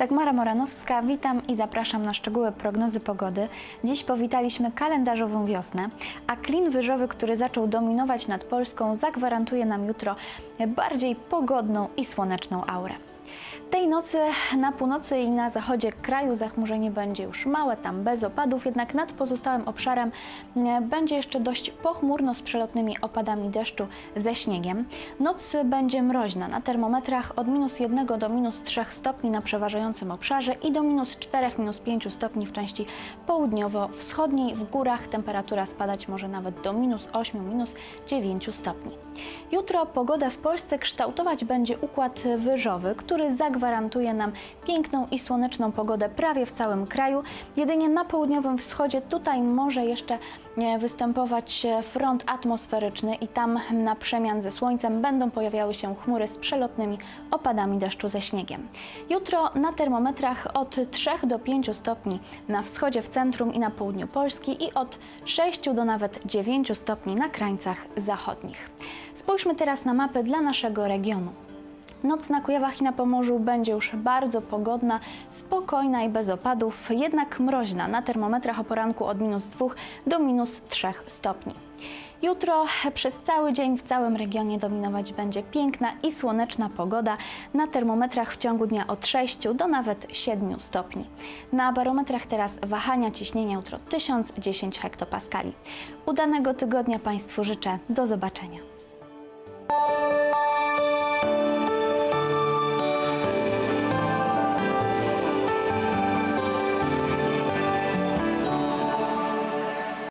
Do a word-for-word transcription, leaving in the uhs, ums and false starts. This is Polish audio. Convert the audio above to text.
Dagmara Moranowska, witam i zapraszam na szczegóły prognozy pogody. Dziś powitaliśmy kalendarzową wiosnę, a klin wyżowy, który zaczął dominować nad Polską, zagwarantuje nam jutro bardziej pogodną i słoneczną aurę. Tej nocy na północy i na zachodzie kraju zachmurzenie będzie już małe, tam bez opadów, jednak nad pozostałym obszarem będzie jeszcze dość pochmurno z przelotnymi opadami deszczu ze śniegiem. Noc będzie mroźna, na termometrach od minus jednego do minus trzech stopni na przeważającym obszarze i do minus czterech, minus pięciu stopni w części południowo-wschodniej. W górach temperatura spadać może nawet do minus ośmiu, minus dziewięciu stopni. Jutro pogodę w Polsce kształtować będzie układ wyżowy, który zagwarantuje nam piękną i słoneczną pogodę prawie w całym kraju. Jedynie na południowym wschodzie tutaj może jeszcze występować front atmosferyczny i tam na przemian ze słońcem będą pojawiały się chmury z przelotnymi opadami deszczu ze śniegiem. Jutro na termometrach od trzech do pięciu stopni na wschodzie, w centrum i na południu Polski i od sześciu do nawet dziewięciu stopni na krańcach zachodnich. Spójrzmy teraz na mapę dla naszego regionu. Noc na Kujawach i na Pomorzu będzie już bardzo pogodna, spokojna i bez opadów, jednak mroźna, na termometrach o poranku od minus dwóch do minus trzech stopni. Jutro przez cały dzień w całym regionie dominować będzie piękna i słoneczna pogoda, na termometrach w ciągu dnia od sześciu do nawet siedmiu stopni. Na barometrach teraz wahania ciśnienia jutro tysiąc dziesięć hektopaskali. Udanego tygodnia Państwu życzę, do zobaczenia.